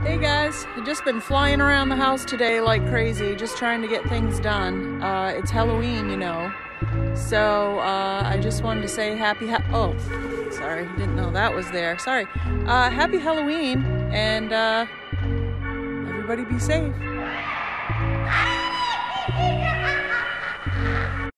Hey guys, I've just been flying around the house today like crazy, just trying to get things done. It's Halloween, you know. So I just wanted to say oh, sorry, didn't know that was there. Sorry. Happy Halloween, and everybody be safe.